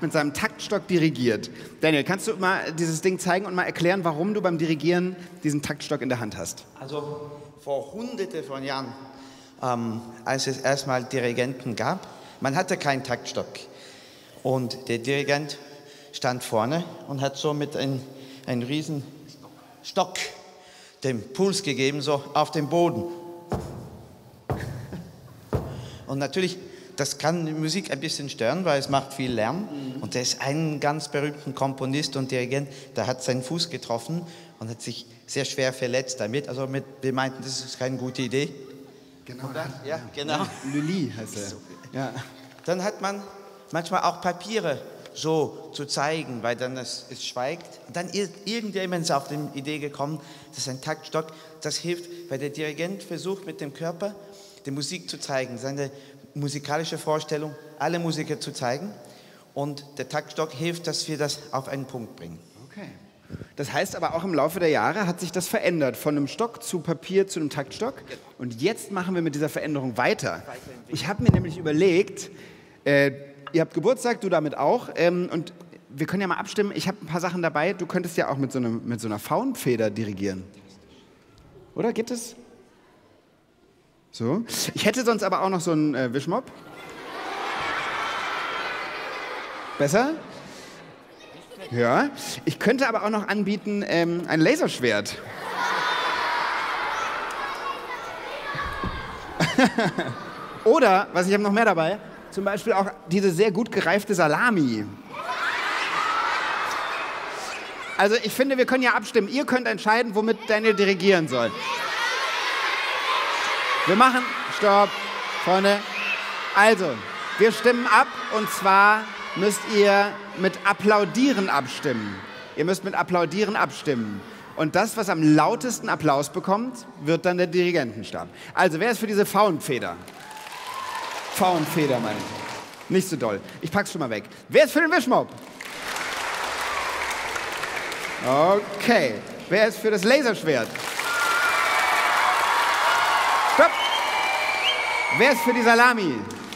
mit seinem Taktstock dirigiert. Daniel, kannst du mal dieses Ding zeigen und mal erklären, warum du beim Dirigieren diesen Taktstock in der Hand hast? Also vor Hunderte von Jahren, als es erstmal Dirigenten gab, man hatte keinen Taktstock. Und der Dirigent stand vorne und hat so mit einem riesen Stock den Puls gegeben, so auf den Boden. Und natürlich, das kann die Musik ein bisschen stören, weil es macht viel Lärm. Und da ist ein ganz berühmter Komponist und Dirigent, der hat seinen Fuß getroffen und hat sich sehr schwer verletzt damit. Also wir meinten, das ist keine gute Idee. Genau. Ja, genau. Lully heißt er. Ja. Dann hat man manchmal auch Papiere so zu zeigen, weil dann es schweigt. Und dann irgendjemand ist auf die Idee gekommen, das ist ein Taktstock, das hilft, weil der Dirigent versucht mit dem Körper die Musik zu zeigen, seine musikalische Vorstellung, alle Musiker zu zeigen. Und der Taktstock hilft, dass wir das auf einen Punkt bringen. Okay. Das heißt aber auch im Laufe der Jahre hat sich das verändert, von einem Stock zu Papier zu einem Taktstock. Und jetzt machen wir mit dieser Veränderung weiter. Ich habe mir nämlich überlegt, ihr habt Geburtstag, du damit auch, und wir können ja mal abstimmen. Ich habe ein paar Sachen dabei, du könntest ja auch mit so einer Faunfeder dirigieren. Oder, geht es? So. Ich hätte sonst aber auch noch so einen Wischmopp. Besser? Ja. Ich könnte aber auch noch anbieten ein Laserschwert. Oder, ich habe noch mehr dabei, zum Beispiel auch diese sehr gut gereifte Salami. Also ich finde, wir können ja abstimmen. Ihr könnt entscheiden, womit Daniel dirigieren soll. Wir machen, stopp, Freunde. Also, wir stimmen ab und zwar müsst ihr mit Applaudieren abstimmen. Ihr müsst mit Applaudieren abstimmen. Und das, was am lautesten Applaus bekommt, wird dann der Dirigentenstab. Also, wer ist für diese Faunfeder? Faunfeder, meine ich. Nicht so doll. Ich pack's schon mal weg. Wer ist für den Wischmopp? Okay. Wer ist für das Laserschwert? Stopp! Wer ist für die Salami?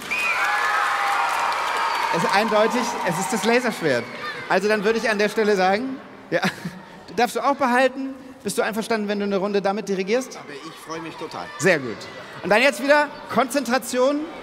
Es ist eindeutig, es ist das Laserschwert. Also dann würde ich an der Stelle sagen, ja, darfst du auch behalten? Bist du einverstanden, wenn du eine Runde damit dirigierst? Aber ich freue mich total. Sehr gut. Und dann jetzt wieder Konzentration.